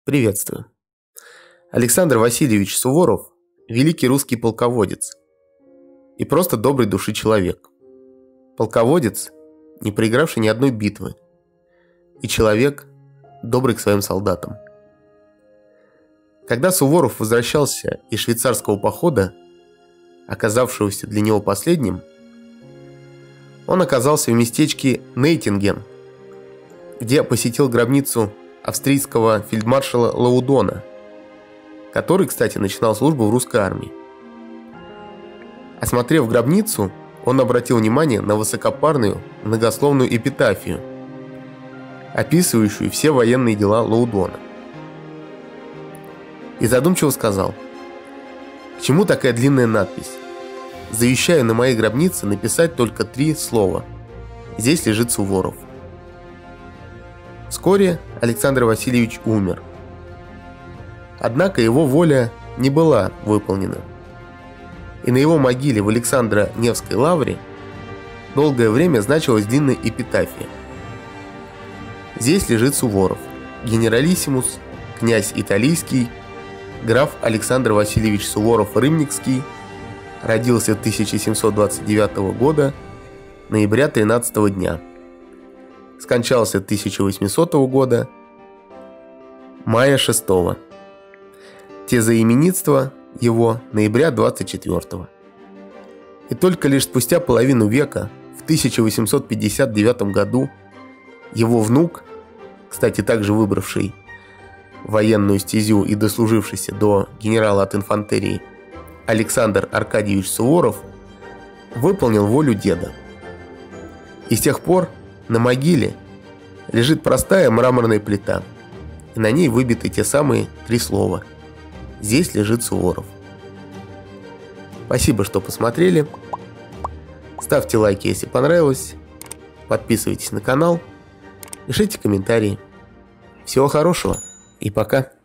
Приветствую. Александр Васильевич Суворов – великий русский полководец и просто доброй души человек. Полководец, не проигравший ни одной битвы, и человек, добрый к своим солдатам. Когда Суворов возвращался из швейцарского похода, оказавшегося для него последним, он оказался в местечке Нейтинген, где посетил гробницу австрийского фельдмаршала Лаудона, который, кстати, начинал службу в русской армии. Осмотрев гробницу, он обратил внимание на высокопарную многословную эпитафию, описывающую все военные дела Лаудона. И задумчиво сказал: «К чему такая длинная надпись? Завещаю на моей гробнице написать только 3 слова. Здесь лежит Суворов». Вскоре Александр Васильевич умер. Однако его воля не была выполнена. И на его могиле в Александро-Невской лавре долгое время значилась длинная эпитафия. Здесь лежит Суворов, генералиссимус, князь Италийский, граф Александр Васильевич Суворов-Рымникский, родился 1729 года, ноября 13 дня. Скончался 1800 года, мая 6. Тезаименитство его ноября 24. И только лишь спустя половину века, в 1859 году, его внук, кстати, также выбравший военную стезю и дослужившийся до генерала от инфантерии, Александр Аркадьевич Суворов, выполнил волю деда. И с тех пор на могиле лежит простая мраморная плита, и на ней выбиты те самые 3 слова: «Здесь лежит Суворов». Спасибо, что посмотрели. Ставьте лайки, если понравилось. Подписывайтесь на канал. Пишите комментарии. Всего хорошего и пока.